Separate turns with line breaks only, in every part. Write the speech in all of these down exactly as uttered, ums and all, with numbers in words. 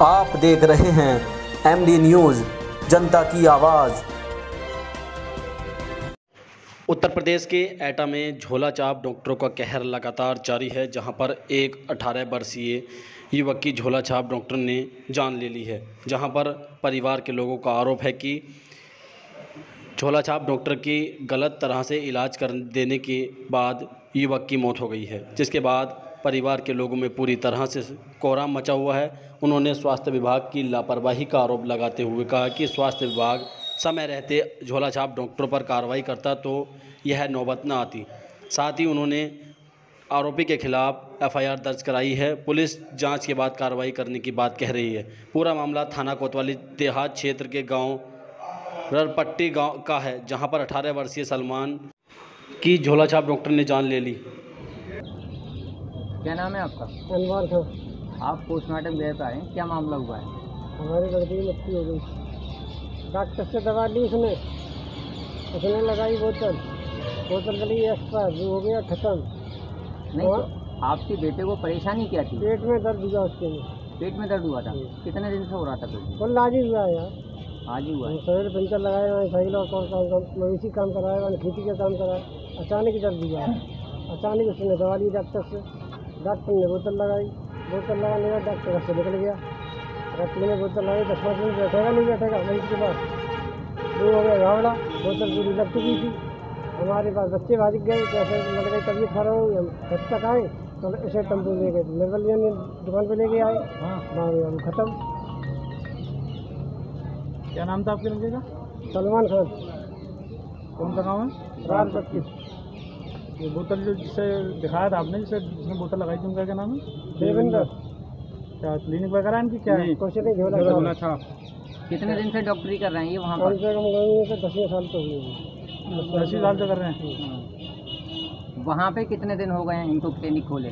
आप देख रहे हैं एमडी न्यूज़, जनता की आवाज़। उत्तर प्रदेश के एटा में झोला छाप डॉक्टरों का कहर लगातार जारी है, जहां पर एक अठारह वर्षीय युवक की झोला छाप डॉक्टर ने जान ले ली है। जहां पर परिवार के लोगों का आरोप है कि झोला छाप डॉक्टर की गलत तरह से इलाज कर देने के बाद युवक की मौत हो गई है, जिसके बाद परिवार के लोगों में पूरी तरह से कोहराम मचा हुआ है। उन्होंने स्वास्थ्य विभाग की लापरवाही का आरोप लगाते हुए कहा कि स्वास्थ्य विभाग समय रहते झोला छाप डॉक्टरों पर कार्रवाई करता तो यह नौबत न आती। साथ ही उन्होंने आरोपी के खिलाफ एफ आई आर दर्ज कराई है। पुलिस जांच के बाद कार्रवाई करने की बात कह रही है। पूरा मामला थाना कोतवाली देहात क्षेत्र के गांव ररपट्टी गांव का है, जहां पर अठारह वर्षीय सलमान की झोला छाप डॉक्टर ने जान ले ली।
क्या नाम है आपका?
अनवर खान।
आप पोस्टमार्टम गए पे आए, क्या मामला हुआ है?
हमारी लड़की की मृत्यु हो गई। डॉक्टर से दवा ली उसने उसने लगाई बोतल बोतल गली एक्सपायर, जो हो गया खत्म।
नहीं तो आपके बेटे को परेशानी क्या थी?
पेट में दर्द हुआ उसके में।
पेट में दर्द हुआ था? कितने दिन से हो रहा था पेट?
बोल आज ही हुआ है यार,
आज ही हुआ है।
सवेरे पंचर लगाए, मैंने साइकिल और कौन काम मवेशी काम कराया, मैंने खेती का काम कराया। अचानक दर्द हुआ है, अचानक उसने दवा ली डॉक्टर से। डॉक्टर ने बोतल लगाई, बोतल लगाने के बाद डॉक्टर से निकल गया। डॉक्टर ने बोतल लगाई, दस पाँच मिनट बैठेगा नहीं बैठेगा, वहीं के बाद वो हो गया घावड़ा। बोतल पूरी लग चुकी थी। हमारे पास बच्चे भाग गए, कैसे लग गई तबीयत खराब हो गई। हम घर तक आए तो इसे टेम्पो ले गए, निर्मल ने दुकान पर लेके आए, वहाँ गया खत्म।
क्या नाम था आपके लड़के का?
सलमान खान।
कौन सा गाँव है?
रात पट्टी।
ये बोतल जो जिसे दिखाया था आपने, जिसे जिसने बोतल लगाई थी, उनका क्या नाम है?
देवेंद्र।
क्या क्लिनिक वगैरह इनकी क्या है?
कुछ नहीं, झोला
छाप।
कितने दिन से डॉक्टरी कर रहे हैं ये वहाँ
कम
पर?
से कम गए से दसवें साल तो हुए।
दस साल से कर रहे हैं।
वहाँ पे कितने दिन हो गए हैं इनको क्लिनिक खोले?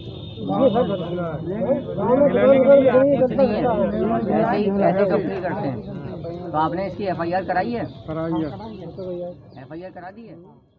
ऐसे ही ऐसे डॉक्टरी करते हैं। तो आपने इसकी एफ आई आर कराई है?
कराई है।
एफ आई आर करा दी है?